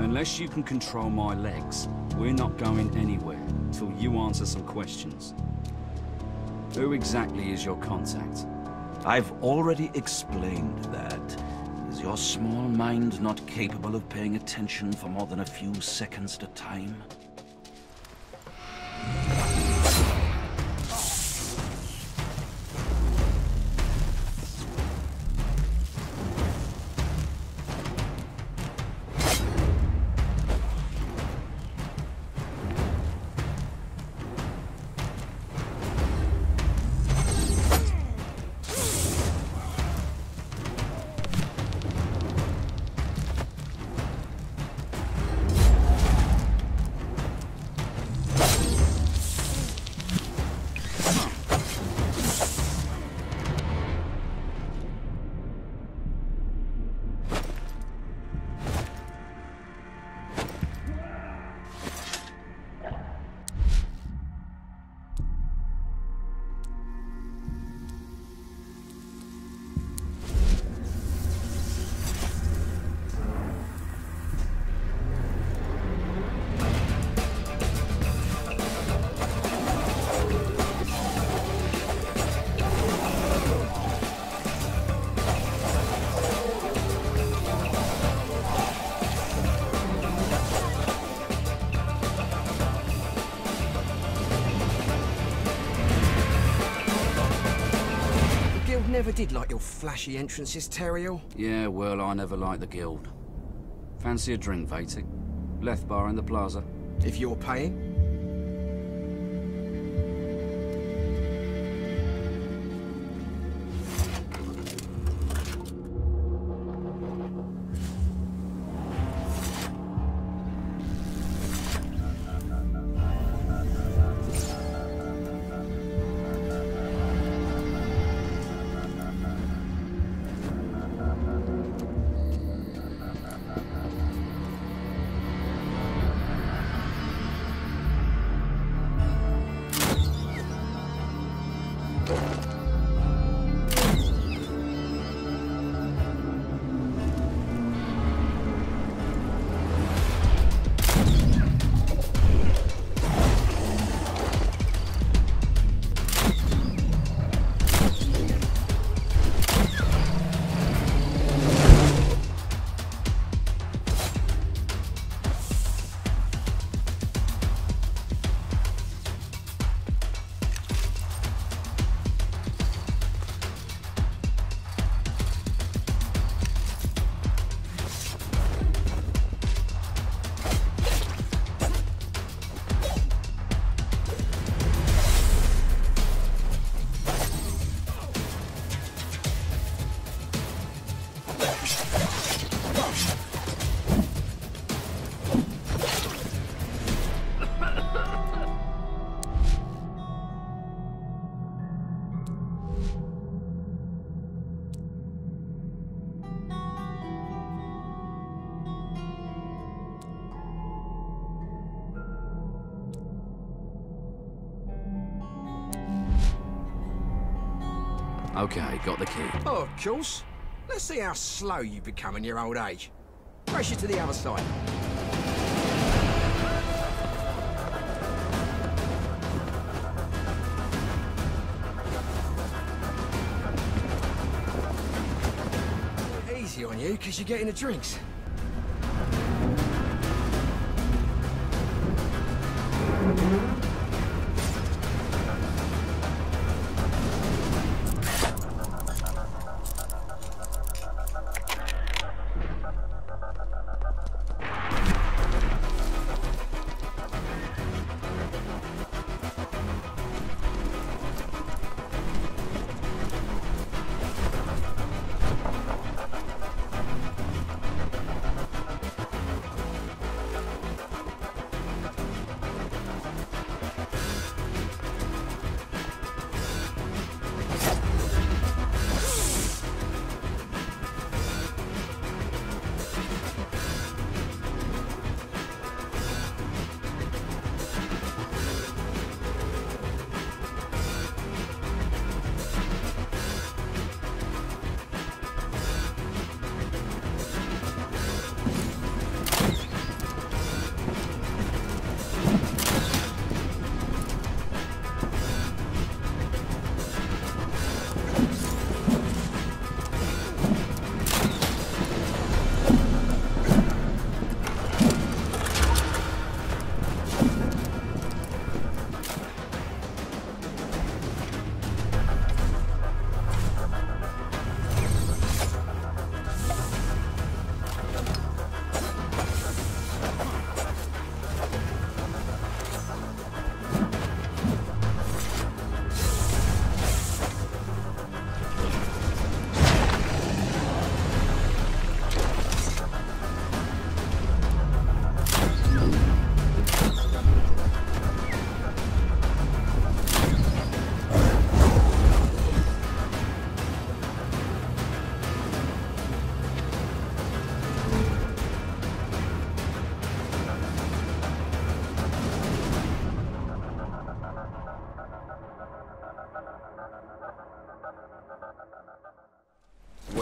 Unless you can control my legs, we're not going anywhere till you answer some questions. Who exactly is your contact? I've already explained that. Is your small mind not capable of paying attention for more than a few seconds at a time? Never did like your flashy entrances, Teriel. Yeah, well, I never liked the guild. Fancy a drink, Vatic? Left bar in the plaza. If you're paying. Okay, got the key. Oh, of course. Let's see how slow you become in your old age. Race you to the other side. Easy on you, because you're getting the drinks.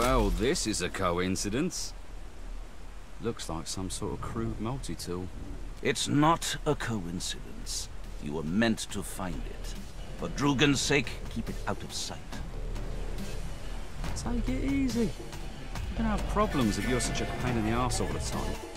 Well, this is a coincidence. Looks like some sort of crude multi-tool. It's not a coincidence. You were meant to find it. For Drugan's sake, keep it out of sight. Take it easy. You don't have problems if you're such a pain in the arse all the time.